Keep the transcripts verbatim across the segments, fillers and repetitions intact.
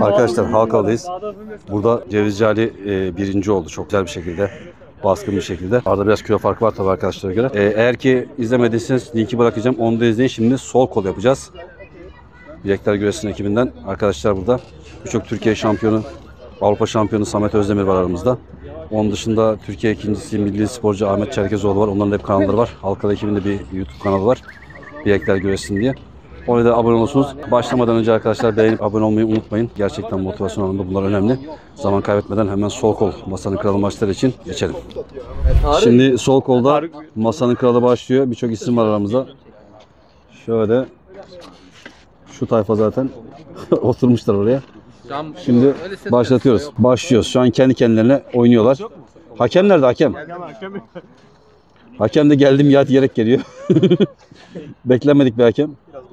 Arkadaşlar Halkalı'dayız. Burada Cevizci Ali e, birinci oldu çok güzel bir şekilde. Baskın bir şekilde. Arada biraz kilo farkı var tabii arkadaşlara göre. E, eğer ki izlemediyseniz linki bırakacağım. Onu da izleyin. Şimdi sol kol yapacağız. Bilekler Güreş'in ekibinden arkadaşlar burada. Birçok Türkiye şampiyonu, Avrupa şampiyonu Samet Özdemir var aramızda. Onun dışında Türkiye ikincisi milli sporcu Ahmet Çerkezoğlu var. Onların hep kanalları var. Halkalı ekibinde bir YouTube kanalı var. Bilekler Güreş'in diye. Oraya da abone olursunuz. Başlamadan önce arkadaşlar beğenip abone olmayı unutmayın. Gerçekten motivasyon anlamında bunlar önemli. Zaman kaybetmeden hemen sol kol Masanın Kralı maçları için geçelim. Şimdi sol kolda Masanın Kralı başlıyor. Birçok isim var aramızda. Şöyle şu tayfa zaten oturmuşlar oraya. Şimdi başlatıyoruz. Başlıyoruz. Şu an kendi kendilerine oynuyorlar. Hakem nerede hakem? Hakem de geldim ya diyerek geliyor. Beklenmedik bir hakem.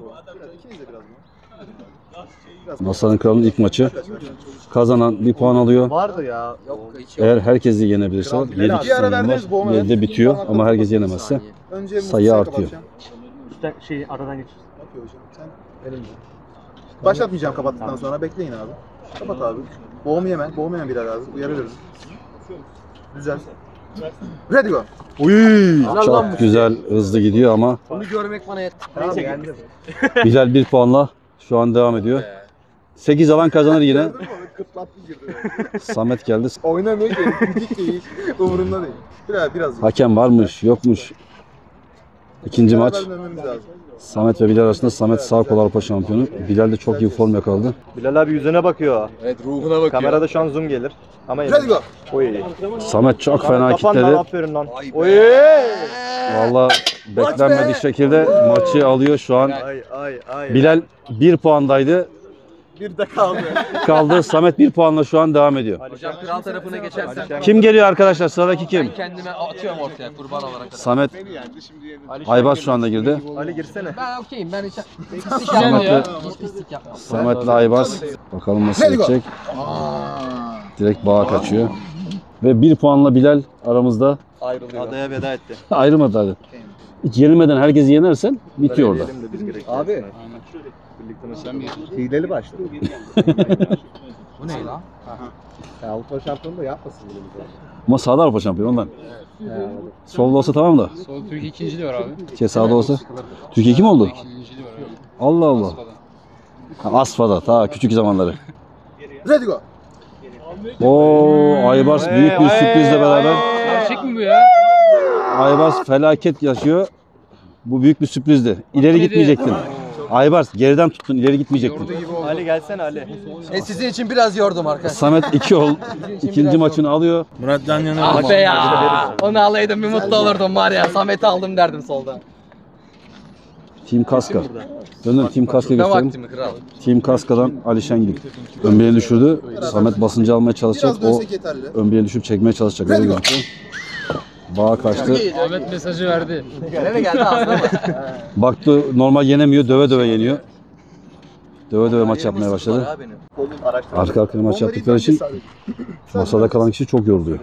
Masanın Kralı'nın ilk maçı. Kazanan bir puan alıyor. Vardı ya. Eğer herkesi yenebilirse yedi kişi var. yedide bitiyor ama herkes yenemezse sayı artıyor. Şey aradan geç. Başlatmayacağım kapattıktan sonra bekleyin abi. Kapat abi. Boğum yeme. Boğum yeme birer abi. Uyarıyorum. Güzel. Ready go. Uy, çok güzel hızlı gidiyor ama Onu görmek bana yeter. Bilal bir puanla şu an devam ediyor. sekiz alan kazanır yine. Samet geldi. Oynamıyor ki. Küçük değil. Umurumda değil. Biraz biraz. Hakem varmış, yokmuş. İkinci maç. Vermemiz lazım. Samet ve Bilal arasında Samet sağ kol Avrupa şampiyonu. Bilal de çok iyi form yakaladı. Bilal abi yüzüne bakıyor. Evet, ruhuna bakıyor. Kamerada şu an zoom gelir. Ama Ready go. Oy. Samet çok fena Kapan lan, kitledi. aferin lan. Oy. Valla beklenmedik şekilde maçı alıyor şu an. Ay ay ay. Bilal bir puandaydı. Bir de kaldı. Kaldı. Samet bir puanla şu an devam ediyor. Hocam kral tarafına geçersen Kim geliyor arkadaşlar? Sıradaki kim? ben kendime atıyorum ortaya kurban olarak. Samet Aybaz şu anda girdi. Ali girsene. Ben okeyim ben hiç Samet'le hiç pislik yapmam. Samet'le Aybaz. Bakalım nasıl geçecek. Direkt bağa kaçıyor. Ve bir puanla Bilal aramızda. Ayrılıyor. Adaya veda etti. Ayrılmadı hadi. Hiç yenilmeden herkesi yenersen bitiyor orada. Abi. Hileli başladı. Bu ne lan? Avrupa şampiyonu da yapmasın bunu. Ama sağda Avrupa şampiyonu ondan. Solda olsa tamam da. Sol Türkiye ikinciliği var abi. Şey sağda olsa. Türkiye kim oldu? İkinciliği var abi. Allah Allah. Ha, Asfa'da ta küçük zamanları. Ready go. Oo Aybars büyük bir sürprizle beraber. Gerçek mi bu ya? Aybars felaket yaşıyor. Bu büyük bir sürprizdi. İleri gitmeyecektin. Aybars geriden tuttun, ileri gitmeyecektin. Ali gelsene Ali. E sizin için biraz yordum arkadaşlar. Samet iki ol. İkinci maçını alıyor. Ah be ya. Onu alaydım bir mutlu olurdum var ya. Samet'i aldım derdim solda. Team Kaska. Döndüm Team Kaska'yı Ne göstereyim. vakti mi kral? Team Kaska'dan Ali Şengül. Ön bileğini düşürdü. Samet basıncı almaya çalışacak. Biraz O dönsek yeterli. ön bileğini düşüp çekmeye çalışacak. Öyle gözüküyor. Bağa kaçtı. Ahmet mesajı verdi. Nereye geldi aslında? Baktı normal yenemiyor. Döve döve yeniyor. Döve döve maç yapmaya başladı. Arka arkaya maç yaptıkları için masada kalan kişi çok yoruluyor.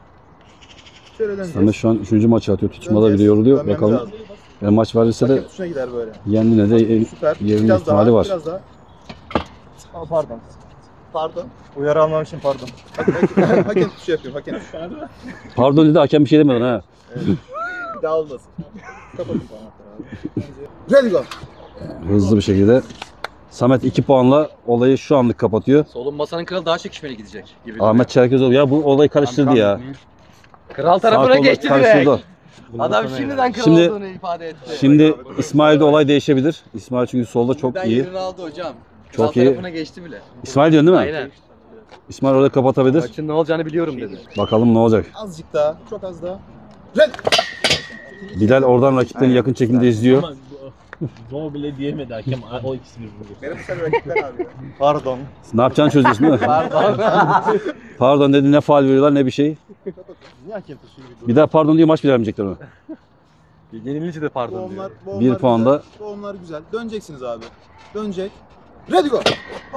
Samet şu an üçüncü maçı atıyor. Tutuşmada bile yoruluyor. Bakalım. Yani maç verirse de Tuşuna gider böyle. yendiğine de Süper. yerinin Biraz ihtimali daha, var. Biraz daha. Aa, pardon. Pardon. Uyarı almam için pardon. Hakem tuşu yapıyorum. Hakem tuşu. Pardon dedi hakem bir şey demedi ha. Bir daha olmasın. Kapatın parmakları abi. Ready go. Hızlı bir şekilde. Samet iki puanla olayı şu anlık kapatıyor. Solun masanın kralı daha çekişmeli gidecek gibi. Ahmet Çerkezoğlu ya bu olayı karıştırdı ya. Kral Sağ tarafına kolla geçti karıştırdı. direkt. Adam şimdiden kral Şimdi- olduğunu ifade etti. Şimdi İsmail'de olay değişebilir. İsmail çünkü solda çok Ben iyi. yerini aldı hocam. Kral Çok iyi. tarafına geçti bile. İsmail diyorsun değil mi? Aynen. İsmail orada kapatabilir. Maçın ne olacağını biliyorum dedi. Bakalım ne olacak. Azıcık daha. Çok az daha. Ready. Bilal oradan rakiplerini yakın çekimde izliyor. Zor bile diyemedi hakem. O ikisi bir vurdu. Benim sen rakipler abi ya. Pardon. Ne yapacağını çözüyorsun değil mi? Pardon. Pardon dedi ne faul veriyorlar ne bir şey. Niye hakem tuşu gibi Bir daha pardon diye maç bile vermeyecekler ona. Yenilince de Bu pardon onlar, diyor. bu Bir onlar puanda. güzel, bu onlar güzel. Döneceksiniz abi. Dönecek. Ready go.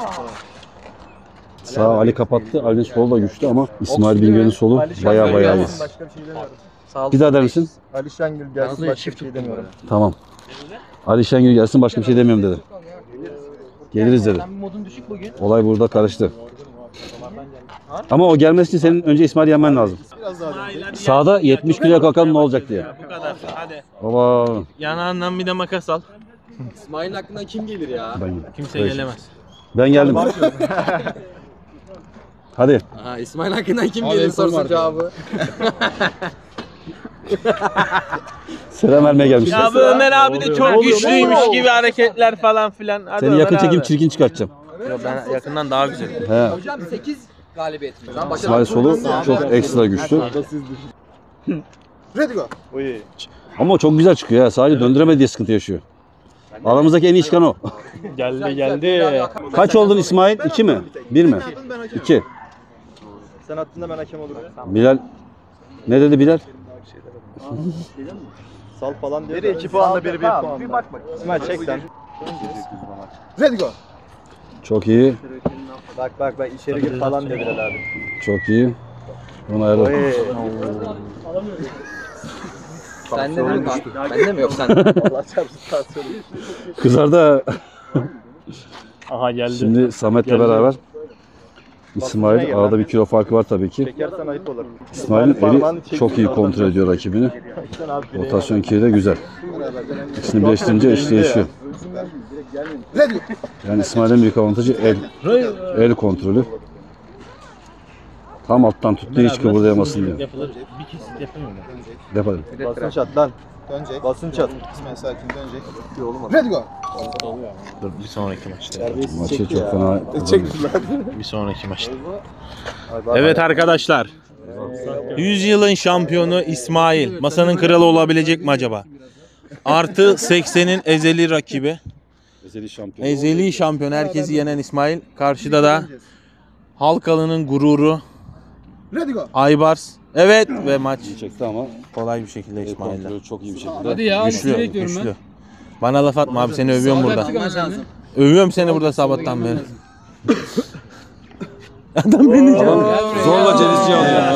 Sağ Ali kapattı. Ali'nin solu da güçlü ama İsmail Bingöl'ün solu baya baya iyi. Başka bir şey demiyorum. Bir daha der misin? Ali Şengül gelsin Yalnız başka bir çift şey demiyorum. Tamam. Ali Şengül gelsin başka bir şey demiyorum dedi. Geliriz dedi. Sen modun düşük bugün. Olay burada karıştı. Ama o gelmesi için senin önce İsmail yenmen lazım. Biraz daha dönecek. Sağda yetmiş kiloya kalkalım ne olacak diye. Bu kadar. Hadi. Baba. Yanağından bir de makas al. İsmail'in aklından kim gelir ya? Ben, Kimse Evet. gelemez. ben geldim. Hadi. Aha, İsmail hakkından kim Abi, gelir yapım sorusun var. cevabı. Selam vermeye gelmişler. Ya bu Ömer abi de çok güçlüymüş gibi hareketler falan filan. Hadi Seni Ömer yakın çekim abi. çirkin çıkartacağım. Yo, ben yakından daha güzel. He. Hocam sekiz galibiyet mi? Lan başa- İsmail solu çok ekstra güçlü. Ready go. Oy. Ama o çok güzel çıkıyor ya. Sadece döndüremedi diye sıkıntı yaşıyor. Aramızdaki en iyi çıkan o. Geldi geldi. Kaç oldun İsmail? İki mi? Bir mi? Ben hakem. İki. Sen attığında ben hakem olurum. Bilal. Ne dedi Bilal? Sal falan diyor. Biri iki puanla biri bir puanla. Bir bak bak. İsmail çek sen. Ready go. Çok iyi. Bak bak bak içeri gir falan diyor Bilal abi. Çok iyi. Onu ayarla. Oy. Sende mi kanka? Bende mi yok sende? Allah çarpsın tansiyonu. Kızarda Aha geldi. şimdi Samet'le beraber İsmail arada bir kilo farkı var tabii ki. Çekersen ayıp olur. İsmail'in Parmağını eli çek. çok iyi kontrol ediyor rakibini. Sen abi bileğe Rotasyon kiri de güzel. İkisini birleştirince iş değişiyor. Ready go. Yani İsmail'in büyük avantajı el. El kontrolü. Tam alttan tuttu hiç kıvırdayamasın diyor. Yapılır. Bir kesit yapamıyor. Yapalım. bak. Basın çat lan. Dönecek. Basın çat. İsmail sakin dönecek. Ready go. Dur bir sonraki maçta. Maçı çok fena. Bir sonraki maçta. Evet arkadaşlar. yüzyılın şampiyonu İsmail. Masanın kralı olabilecek mi acaba? Artı seksenin ezeli rakibi. Ezeli şampiyon. Ezeli şampiyon herkesi yenen İsmail. Karşıda da Halkalı'nın gururu Ready go. Aybars. Evet ve maç Çekti ama kolay bir şekilde el İsmail'le. kontrolü çok iyi bir şekilde. Hadi ya. Güçlü, Bekliyorum güçlü. Bana laf atma abi seni övüyorum burada. Hepsi kaldı sende. Övüyorum seni burada sabahtan beri. Adam beni Adam zorla cevizci alıyor.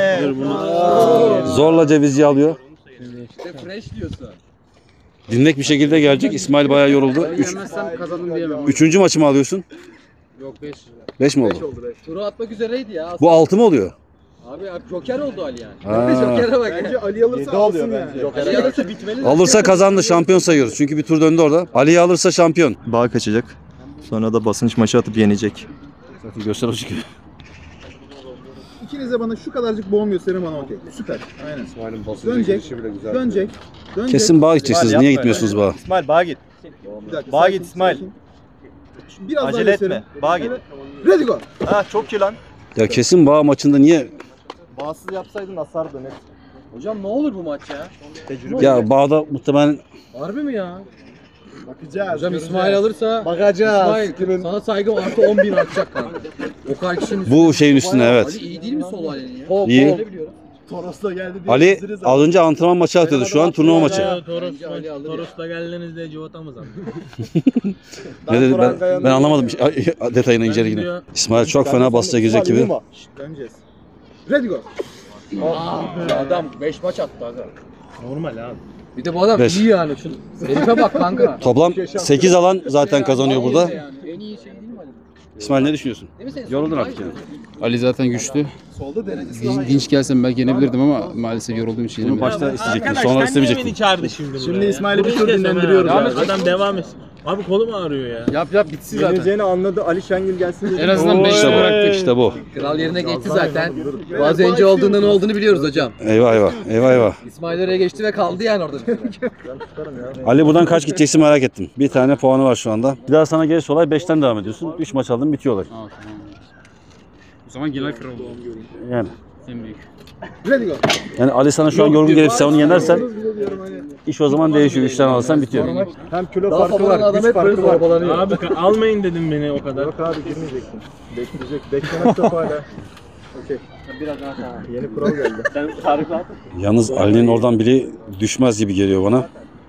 Zorla. Zorla cevizci alıyor. İşte fresh diyorsun. Dinlek bir şekilde gelecek. İsmail bayağı yoruldu. Üç, Yemezsem kazandım diyemem. üçüncü maçı mı alıyorsun? Yok beş. Beş mi oldu? Turu atmak üzereydi ya. Bu altı mı oluyor? Abi, abi Joker oldu Ali yani. Ha. Joker'e bak. Bence Ali alırsa alsın yani. Ali alırsa bitmeli. Alırsa kazandı, şampiyon sayıyoruz. Çünkü bir tur döndü orada. Ali'yi alırsa şampiyon. Bağ kaçacak. Sonra da basınç maçı atıp yenecek. Zaten göster o çıkıyor. İkiniz de bana şu kadarcık boğum gösterin bana okey. Süper. Aynen. Dönecek. Dönecek. Dönecek. Kesin bağa gideceksiniz. Niye gitmiyorsunuz bağa? İsmail bağa git. Bir dakika, Bağa sakin, git İsmail. sakin. Biraz Acele daha etme. gösterin. Bağa git. Evet. Ready go. Ha çok iyi lan. Ya kesin bağ maçında niye? Bağsız yapsaydın asardı net. Hocam ne olur bu maç ya? Tecrübe. Ya bağda muhtemelen Harbi mi ya? Bakacağız. Hocam İsmail alırsa Bakacağız. İsmail sana saygım artı on bin artacak kanka. O kadar kişinin bu şeyin üstüne Ali evet. iyi değil mi sol Ali'nin ya? İyi. Öyle biliyorum. Toros'la geldi diye. Ali az önce antrenman maçı atıyordu. Şu an turnuva maçı. Toros, Ali alır ya. Toros'ta geldiğinizde Civatamız aldı. Ne dedi ben, ben anlamadım detayını inceliğini. İsmail çok fena basıya girecek gibi. Döneceğiz. Ready go. Aa, adam beş maç attı aga. Normal abi. Bir de bu adam Beş. iyi yani. Şu herife bak kanka. Toplam sekiz alan zaten kazanıyor burada. Yani. En iyi şey değil mi Ali? İsmail ne düşünüyorsun? Değil mi senin? Yoruldun artık yani. Ali zaten güçlü. Solda derecesi Din- Dinç gelsem belki yenebilirdim ama maalesef yorulduğum için Bunu yenemedim. başta isteyecektin. Arkadaş Sonra sen niye istemeyecektin. beni çağırdı şimdi buraya? Şimdi İsmail'i bir Bunu tur istesem dinlendiriyoruz ha. abi. Adam devam etsin. Abi kolum ağrıyor ya. Yap yap bitsin zaten. Yenileceğini anladı. Ali Şengül gelsin dedi. En azından beş İşte tane bıraktık. bu. İşte bu. Kral yerine geçti zaten. Bazı önce olduğunda ne olduğunu biliyoruz hocam. Eyvah eyvah. Eyvah eyvah. İsmail oraya geçti ve kaldı yani orada. Ali buradan kaç gideceksin merak ettim. Bir tane puanı var şu anda. Bir daha sana gelirse olay beşten devam ediyorsun. üç maç aldın bitiyor olay. Aa, tamam. O zaman genel kral oldu. Yani. En büyük. Ready go. Yani Ali sana şu an yorgun gelip sen onu yenersen iş o zaman değişiyor. üç tane alırsan bitiyor. Hem kilo Daha farkı favoran var, adam güç hep böyle farkı var. zorbalanıyor. Abi ka- almayın dedim beni o kadar. Yok abi girmeyeceksin. Bekleyecek. Beklemek top hala. Okey. Biraz daha tamam. Yeni kural geldi. Sen Tarık'la at. Yalnız Ali'nin oradan biri düşmez gibi geliyor bana.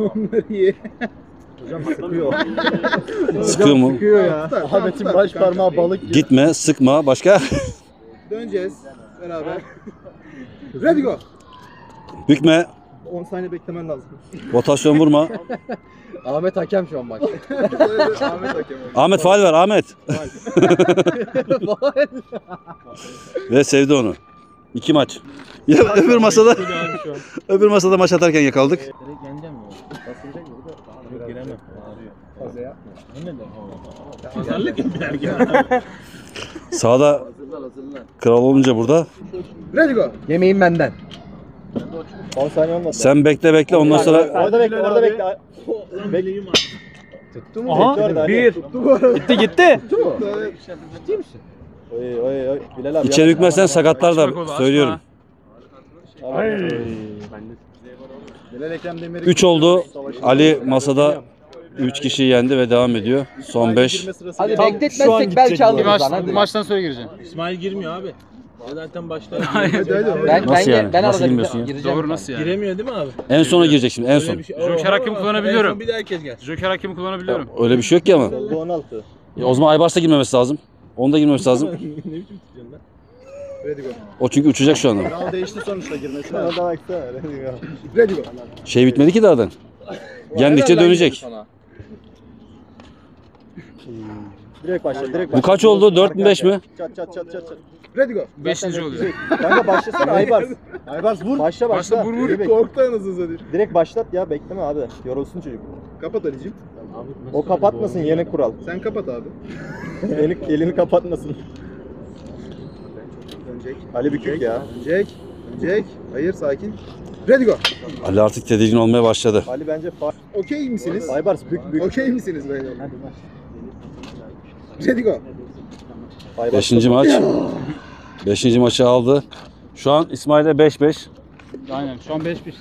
Hocam sıkıyor. Sıkıyor mu? Sıkıyor ya. Ahmet'in baş parmağı balık gibi. Gitme, sıkma. Başka? Döneceğiz. Beraber. Ready go. Bükme. on saniye beklemen lazım. Rotasyon vurma. Ahmet hakem şu an bak. Ahmet hakem. Ahmet faul ver Ahmet. Ve sevdi onu. İki maç. Ya, öbür masada öbür masada maç atarken yakaladık. Sağda kral olunca burada. Ready go. Yemeğim benden. on saniye olmadı. Sen bekle bekle ondan sonra Orada bekle, orada bekle. Bekleyeyim abi. Tuttu mu? Aha, bir. Gitti gitti. Oy oy oy. Bilal abi. içeri hükmersen sakatlar da söylüyorum. Bilal Ekrem Demir'i. üç oldu. Ali masada üç kişiyi yendi ve devam ediyor. Son beş. Hadi bekletmezsek belki Bir alırız maç, lan bu hadi. maçtan sonra gireceğim. İsmail girmiyor abi. O zaten başta Ben, Nasıl ben, yani? ben Nasıl arada girmiyorsun ya? gireceğim. Doğru nasıl yani? giremiyor değil mi abi? En sona girecek şimdi en son. Öyle bir şey- Joker hakemi kullanabiliyorum. Bir de herkes gel. Joker hakemi kullanabiliyorum. Öyle bir şey yok ki ama. Oldu on altı. Ya o zaman Aybars da girmemesi lazım. Onun da girmemesi lazım. Ready go. O çünkü uçacak şu anda. Kral değişti sonuçta girmesi lazım. Orada baksana. Ready go. Ready go. Şey bitmedi ki dağdan. Yendikçe dönecek. Direkt başla, direkt başla. Bu kaç oldu? dört mü beş mi? Çat çat çat çat çat. Ready go. Beşinci oluyor. Kanka başlasana Aybars. Aybars vur. Başla başla. Başla, vur, vur. Direkt- Korktu anasını satayım. Direkt başlat ya bekleme abi. Yorulsun çocuk. Kapat Ali'cim. O kapatmasın yeni kural. Sen kapat abi. Elini, elini kapatmasın. Dönecek. Ali bükük ya. Dönecek. Dönecek. Hayır sakin. Ready go. Ali artık tedirgin olmaya başladı. Ali bence fa... Okey misiniz? Aybars bük bük. Okey misiniz beyler? Ready go. Aybars Beşinci maç. Beşinci maçı aldı. Şu an İsmail'de beş beş. Aynen şu an beş beş.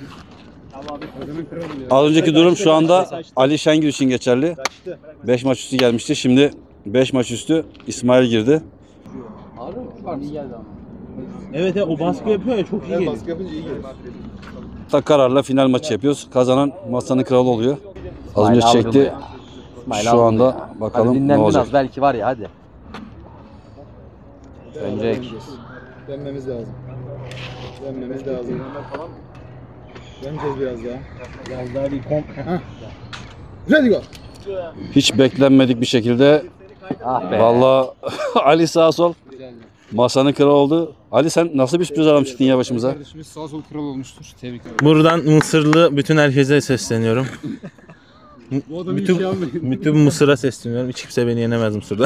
Az önceki durum şu anda Ali Şengül için geçerli. kaçtı. beş maç üstü gelmişti. Şimdi beş maç üstü İsmail girdi. Evet ya o baskı yapıyor ya çok iyi Evet, geliyor. baskı yapınca iyi gelir. Tak kararla final maçı yapıyoruz. Kazanan masanın kralı oluyor. Az önce İsmail aldı bu çekti. ya. İsmail Şu aldı anda ya. bakalım Hadi ne dinlen olacak. biraz belki var ya hadi. Dönecek. Dönmemiz lazım. Dönmemiz lazım. Döneceğiz biraz daha. Biraz daha bir kom... Ready go. Hiç beklenmedik bir şekilde Ah be. vallahi Ali sağ sol masanın kralı oldu. Ali sen nasıl bir sürpriz adam çıktın ya başımıza? Kardeşimiz sağ sol kral olmuştur. Tebrik ederim. Buradan Mısırlı bütün herkese sesleniyorum. Bu adam bütün, bütün Mısır'a sesleniyorum. Hiç kimse beni yenemez Mısır'da.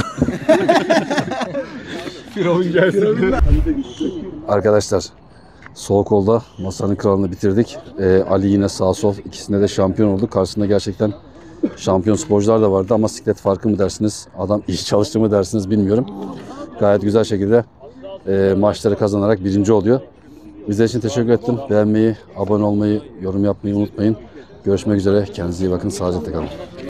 Arkadaşlar sol kolda masanın kralını bitirdik. Ee, Ali yine sağ sol ikisinde de şampiyon oldu. Karşısında gerçekten şampiyon sporcular da vardı ama siklet farkı mı dersiniz, adam iyi çalıştı mı dersiniz bilmiyorum. Gayet güzel şekilde e, maçları kazanarak birinci oluyor. Bizler için teşekkür ettim. Beğenmeyi, abone olmayı, yorum yapmayı unutmayın. Görüşmek üzere. Kendinize iyi bakın. Sağlıcakla kalın.